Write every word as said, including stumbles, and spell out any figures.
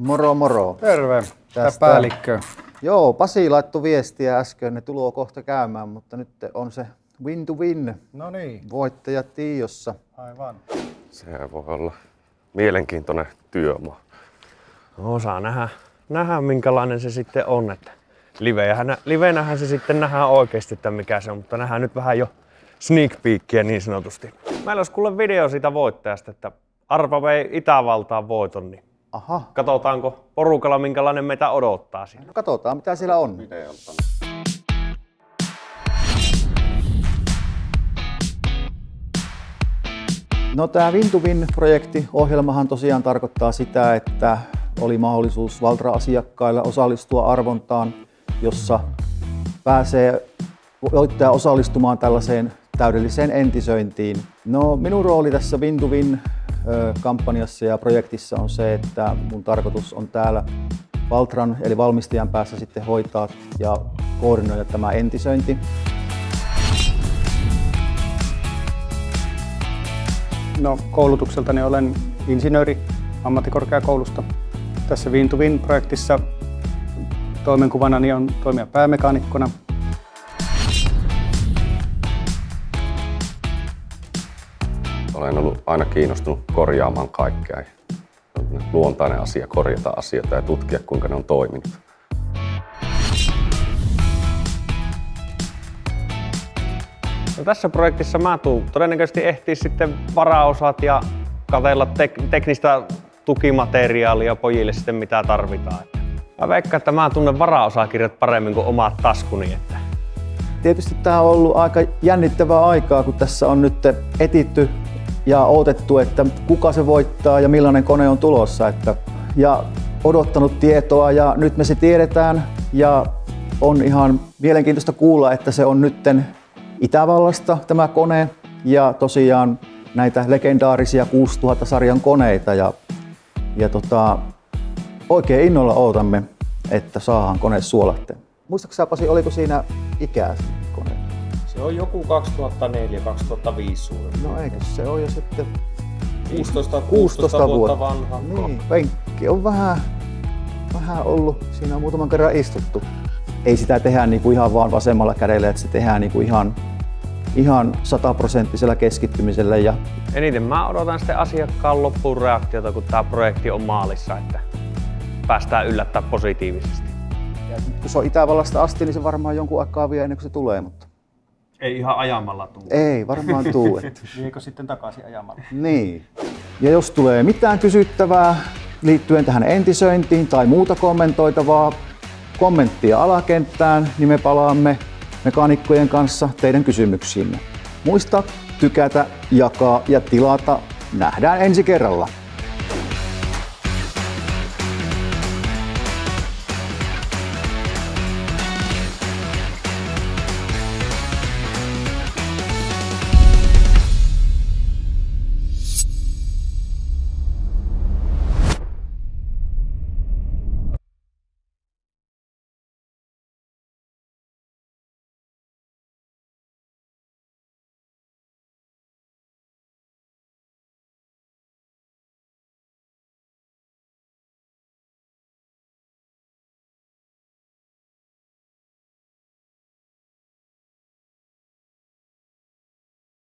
Moro moro. Terve. Tästä päällikkö. Joo, Pasi laittoi viestiä äsken, ne tuloo kohta käymään, mutta nyt on se win to win. No niin. Voittaja tiossa. Aivan. Se voi olla mielenkiintoinen työmaa. No, saa nähdä, nähdä minkälainen se sitten on. Että livenähän, livenähän se sitten nähdään oikeasti, että mikä se on, mutta nähdään nyt vähän jo sneak peekia niin sanotusti. Meillä olisi kuule video siitä voittajasta, että Arpa vei Itävaltaan voiton, niin Aha. Katsotaanko porukalla minkälainen meitä odottaa siinä. No, katsotaan mitä siellä on. No, tämä Win to Win-projekti ohjelmahan tosiaan tarkoittaa sitä, että oli mahdollisuus Valtra-asiakkailla osallistua arvontaan, jossa pääsee voittaja osallistumaan tällaiseen täydelliseen entisöintiin. No, minun rooli tässä Win to Win-kampanjassa ja projektissa on se, että mun tarkoitus on täällä Valtran eli valmistajan päässä sitten hoitaa ja koordinoida tämä entisöinti. No, koulutukseltani olen insinööri ammattikorkeakoulusta. Tässä Win to Win-projektissa toimenkuvanani on toimia päämekaanikkona. Olen ollut aina kiinnostunut korjaamaan kaikkea. On luontainen asia korjata asioita ja tutkia, kuinka ne on toiminut. No, tässä projektissa mä tuun todennäköisesti ehtii sitten varaosat ja katsella tek- teknistä tukimateriaalia pojille sitten mitä tarvitaan. Mä veikkaan, että mä tunnen varaosakirjat paremmin kuin omat taskuni. Että... Tietysti tämä on ollut aika jännittävää aikaa, kun tässä on nyt etitty ja odotettu, että kuka se voittaa ja millainen kone on tulossa. Että, ja odottanut tietoa ja nyt me se tiedetään ja on ihan mielenkiintoista kuulla, että se on nytten Itävallasta tämä kone ja tosiaan näitä legendaarisia kuusituhatta-sarjan koneita ja, ja tota, oikein innolla odotamme, että saadaan kone suolahteen. Muistatko sä, Pasi, oliko siinä ikää kone? Se on joku kaksituhattaneljä kaksituhattaviisi suurin. No eikö se ole jo sitten viisitoista, kuusitoista vuotta vanha. Niin, penkki on vähän, vähän ollut, siinä on muutaman kerran istuttu. Ei sitä tehdä niinku ihan vaan vasemmalla kädellä, että se tehdään niinku ihan, ihan sataprosenttisella keskittymisellä. Ja... Eniten mä odotan sitten asiakkaan loppuun reaktiota, kun tää projekti on maalissa, että päästään yllättää positiivisesti. Ja kun se on Itävallasta asti, niin se varmaan jonkun aikaa vie ennen kuin se tulee. Mutta... Ei ihan ajamalla tule. Ei varmaan tule. Viekö sitten takaisin ajamalla? Niin. Ja jos tulee mitään kysyttävää liittyen tähän entisöintiin tai muuta kommentoitavaa, kommenttia alakenttään, niin me palaamme mekaanikkojen kanssa teidän kysymyksiinne. Muista tykätä, jakaa ja tilata. Nähdään ensi kerralla.